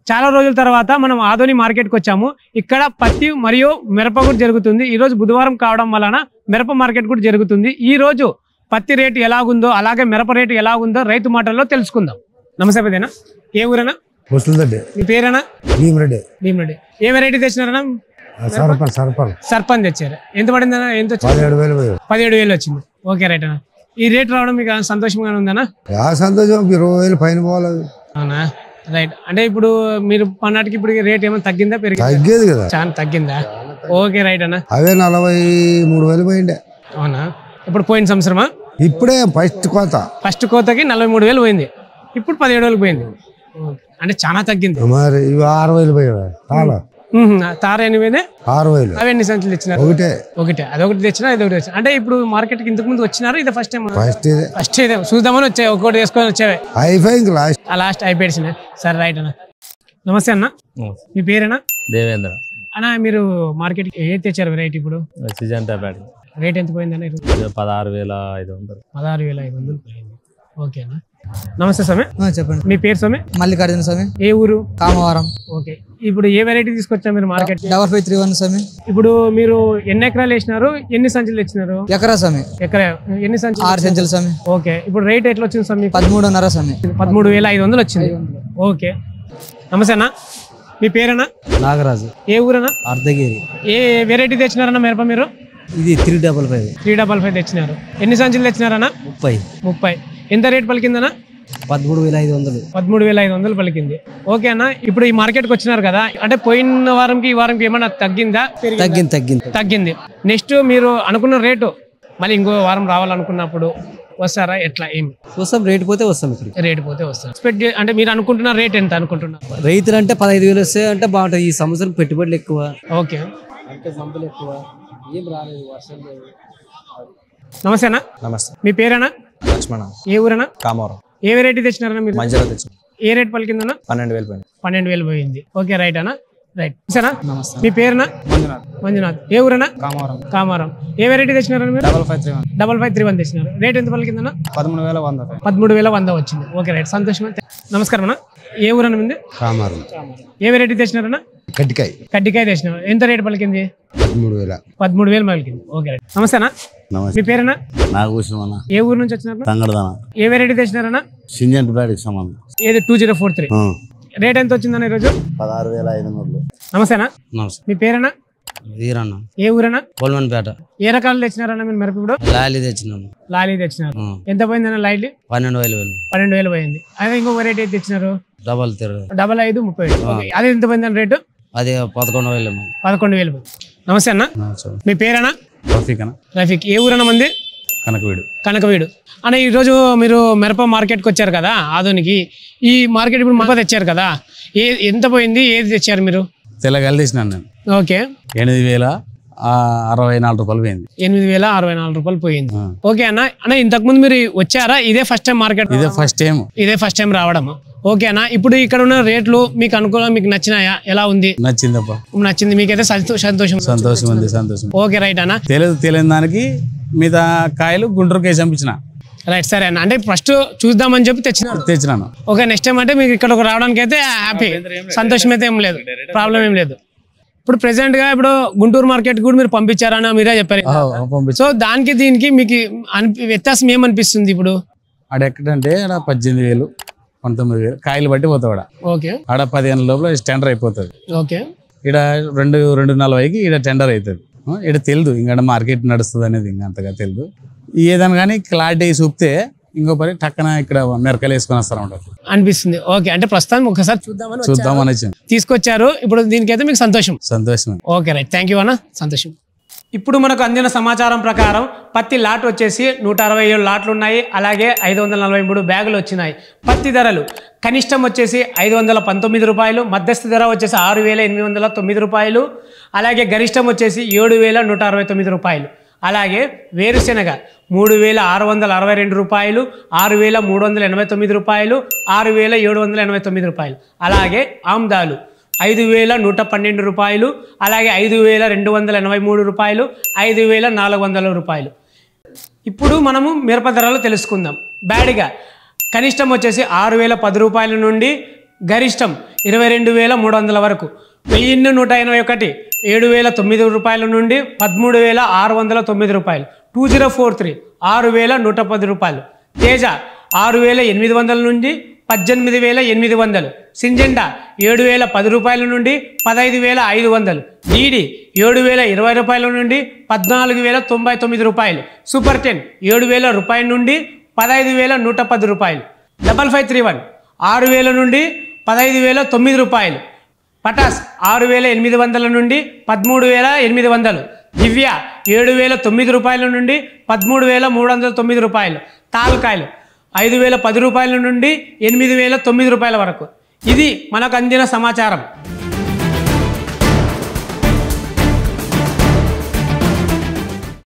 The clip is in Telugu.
చాలా రోజుల తర్వాత మనం ఆదోని మార్కెట్కి వచ్చాము. ఇక్కడ పత్తి మరియు మిరప కూడా జరుగుతుంది. ఈ రోజు బుధవారం కావడం వలన మిరప మార్కెట్ కూడా జరుగుతుంది. ఈ రోజు పత్తి రేటు ఎలాగుందో అలాగే మిరప రేటు ఎలాగుందో రైతు మాటల్లో తెలుసుకుందాం. నమస్తే పెద్దనా, ఏ ఊరనా? మీ పేరేనా? భీమరెడ్డి. భీమరెడ్డి. ఏ వెరైటీ తెచ్చినారన్నా? సర్పంచ్ తెచ్చారు. ఎంత పడిందన్నా? ఎంత వచ్చింది? 17,000 వచ్చింది. ఓకే రైట్ అన్న. ఈ రేట్ రావడం మీకు సంతోషంగానే ఉందన్నా? సంతోషం, 20,000 పైన పోవాలి. అవునా, రైట్. అంటే ఇప్పుడు మీరు పన్నాటికి ఇప్పుడు రేట్ ఏమైనా తగ్గిందా తగ్గేది కదా? చాలా తగ్గిందా? ఓకే రైట్ అన్న. అవే 43,000 పోయిండే. అవునా, ఇప్పుడు పోయిన సంవత్సరమా? ఇప్పుడే ఫస్ట్ కోతకి 43,000 పోయింది. ఇప్పుడు 17,000 పోయింది. అంటే చాలా తగ్గింది. మరి ఇవి 6,000 పోయాయి. తార ఎనిమిది 6,000. అవి ఎన్ని సంచులు తెచ్చినారు? ఒకటే. అదొకటి తెచ్చినా ఇదొకటి తెచ్చిన. అంటే ఇప్పుడు మార్కెట్ కి ఇంతకు ముందు వచ్చినారు, ఇది ఫస్ట్ టైం? ఫస్ట్ ఇదే చూద్దామని వచ్చాయి, ఒక్కొక్కటి వేసుకొని వచ్చాయి. లాస్ట్ అయిపోయింది. సరే రైట్ అన్న. నమస్తే అన్న, మీ పేరేనా? దేవేంద్ర. అన్న మీరు మార్కెట్ ఏది తెచ్చారు వెరైటీ? ఇప్పుడు రేట్ ఎంత పోయిందన్న? 16,500. 16,500 పోయింది. ఓకేనా. నమస్తే స్వామి. చెప్పండి. మీ పేరు స్వామి? మల్లికార్జున స్వామి. ఏ ఊరు? కామవరం. ఓకే. ఇప్పుడు ఏ వెరైటీ తీసుకొచ్చా మీరు మార్కెట్? 5531 స్వామి. ఇప్పుడు మీరు ఎన్ని ఎకరాలు వేసినారు, ఎన్ని సంచులు తెచ్చినారు? ఎకరా స్వామి. ఎకరా ఎన్ని సంచులు? 6 సంచులు స్వామి. ఓకే. ఇప్పుడు రేట్ ఎట్లా వచ్చింది స్వామి? 13,500 స్వామి. 13,500 వచ్చింది. ఓకే. నమస్తే అన్న, మీ పేరన్నా? నాగరాజు. ఏ ఊరన్నా? అర్ధగిరి. ఏ వెరైటీ తెచ్చినారన్నా మిరప మీరు? ఇది 355 తెచ్చినారు. ఎన్ని సంచులు తెచ్చినారన్నా? 30. ఎంత రేట్ పలికిందన్నా? 13,500. 13,500 పలికింది. ఓకే అన్న. ఇప్పుడు ఈ మార్కెట్కి వచ్చినారు కదా, అంటే పోయిన వారంకి ఈ వారంకి ఏమన్నా తగ్గిందా? తగ్గింది. నెక్స్ట్ మీరు అనుకున్న రేటు మళ్ళీ ఇంకో వారం రావాలనుకున్నప్పుడు వస్తారా? ఎట్లా ఏమి వస్తాం? రేటు పోతే వస్తాం. రేటు పోతే వస్తాం. ఎక్స్పెక్ట్ అంటే మీరు అనుకుంటున్న రేట్ ఎంత అనుకుంటున్నారు? రైతులు అంటే 15,000 వస్తే అంటే బాగుంటుంది. ఈ సంవత్సరం పెట్టుబడులు ఎక్కువ. ఓకే. అంటే సంపలు ఎక్కువ, ఏం రాలేదు, వర్షం లేదు. నమస్తే అన్న. నమస్తే. మీ పేరేనా? లక్ష్మణ. ఏ ఊరన్నా? కామవరం. ఏ వెరైటీ తెచ్చినారన్నా మీరు? మంజర తెచ్చిన. ఏ రేట్ పలికిందన్నా? 12,000 పోయింది. 12,000 పోయింది. ఓకే రైట్ అన్న. రైట్. సరేనా? నమస్తే. మీ పేరునా? మంజునాథ్. ఏ ఊరన్నా? కామవరం. ఏ వెరైటీ తెచ్చినారన్నా మీరు? 5531 తెచ్చినారు. రేట్ ఎంత పలికిందన్నా? 13,100. 13,100 వచ్చింది. Okay right. సంతోషం. నమస్కారం అన్న. ఏ ఊరన్నా ఉంది? కామారం. ఏ వెరైటీ తెచ్చినారన్నా? కడ్డికాయ తెచ్చినారు. ఎంత రేట్ పలికింది? 13,000 పలికింది. Okay right. నమస్తే అన్న. మీ పేరేనా? నాగభూషణ. ఏ ఊరు నుంచి వచ్చినారు? తంగడదాన. ఏ వెరైటీ తెచ్చినారన్నా? సింజంట్ బ్యాడ్కి సంబంధం. ఏది 2043. రేట్ ఎంత వచ్చిందన్న ఈరోజు? 16,500. నమస్తేనా. మీ పేరేనా? వీరన్న. ఏ ఊరేనా? కోల్మన్పేట. ఏ రకాలు తెచ్చినారన్న మీరు మిరప? ఇప్పుడు లాలీ తెచ్చినాము. లాలీ తెచ్చినారు. ఎంత పోయిందన్న లాలీ? 12,000 పోయింది. అదే ఇంకో వెరైటీ తెచ్చినారు? 55 30. అదే ఎంత పోయిందన్న రేటు? అదే 11,000. 11,000. నమస్తే అన్న. మీ పేరేనా? రఫీక్. ఏ ఊరన్నా మంది? కనకవీడు. అన్న ఈరోజు మీరు మిరప మార్కెట్కి వచ్చారు కదా ఆదోనికి. ఈ మార్కెట్ ఇప్పుడు మిరప తెచ్చారు కదా, ఎంత పోయింది, ఏది తెచ్చారు మీరు? తెల్లగల్లి తెచ్చినాను నేను. ఓకే. 8,064 రూపాయలు పోయింది. 8,064 రూపాయలు పోయింది. ఓకే అన్న. అన్న ఇంతకు ముందు మీరు వచ్చారా? ఇదే ఫస్ట్ టైం మార్కెట్? ఇదే ఫస్ట్ టైం రావడం. ఓకే అన్న. ఇప్పుడు ఇక్కడ ఉన్న రేట్లు మీకు అనుకూలంగా మీకు నచ్చినాయా? ఎలా ఉంది? నచ్చింది మీకైతే? సంతోషం ఉంది. ఓకే రైట్ అన్న. తెలియని దానికి మీద కాయలు గుంటూరుకి వేసి పంపించిన. రైట్. సరే అన్న. అంటే ఫస్ట్ చూద్దామని చెప్పి తెచ్చినాను. ఓకే. నెక్స్ట్ టైం అంటే మీకు ఇక్కడ రావడానికి అయితే హ్యాపీ, సంతోషం అయితే ఏం లేదు, ప్రాబ్లం ఏం లేదు. ఇప్పుడు ప్రెసెంట్ గా ఇప్పుడు గుంటూరు మార్కెట్ కూడా మీరు పంపించారని మీరే చెప్పారు. సో దానికి దీనికి మీకు వ్యత్యాసం ఏమనిపిస్తుంది? ఇప్పుడు ఆడ ఎక్కడంటే 18,000 19,000 కాయలు బట్టి పోతాడు. ఓకే. ఆడ 15 లోపల టెండర్ అయిపోతుంది. ఓకే. ఇక్కడ 2:40కి ఇక్కడ టెండర్ అవుతుంది. ఇక్కడ తెలియదు ఇంకా మార్కెట్ నడుస్తుంది అనేది, ఇంకా అంతగా తెలియదు. ఏదైనా కానీ క్లారిటీ చూపితే ఇంకో పని టక్కన ఇక్కడ మిరకాయలు వేసుకొని వస్తారు అనిపిస్తుంది. ఓకే. అంటే ప్రస్తుతం ఒకసారి చూద్దామని తీసుకొచ్చారు. ఇప్పుడు దీనికైతే మీకు సంతోషం. Okay right. థ్యాంక్ యూ అన్న. సంతోషం. ఇప్పుడు మనకు అందిన సమాచారం ప్రకారం పత్తి లాట్ వచ్చేసి 167 లాట్లు ఉన్నాయి. అలాగే 543 బ్యాగులు వచ్చినాయి. పత్తి ధరలు కనిష్టం వచ్చేసి 519 రూపాయలు, మధ్యస్థ ధర వచ్చేసి 6,809 రూపాయలు, అలాగే గరిష్టం వచ్చేసి 7,169 రూపాయలు. అలాగే వేరుశెనగ 3,662 రూపాయలు, 6,389 రూపాయలు, 6,789 రూపాయలు. అలాగే ఆమ్దాలు 5,112 రూపాయలు, అలాగే 5,283 రూపాయలు, 5,400 రూపాయలు. ఇప్పుడు మనము మిరప ధరలు తెలుసుకుందాం. బ్యాడిగా కనిష్టం వచ్చేసి 6,010 రూపాయల నుండి గరిష్టం 22,300 వరకు. 1181 7,009 రూపాయల నుండి 13,609 రూపాయలు. 2043 6,110 రూపాయలు. తేజ 6,800 నుండి 18,800. సింజెండా 7,010 రూపాయల నుండి 15,500. డీడీ 7,020 రూపాయల నుండి 14,099 రూపాయలు. సూపర్ 10 7,000 రూపాయల నుండి 15,110 రూపాయలు. 5531 6,000 నుండి 15,009 రూపాయలు. పటాస్ 6,800 నుండి 13,800. దివ్య 7,009 రూపాయల నుండి 13,309 రూపాయలు. తాల్కాయలు 5,010 రూపాయల నుండి 8,009 రూపాయల వరకు. ఇది మనకు అందిన సమాచారం.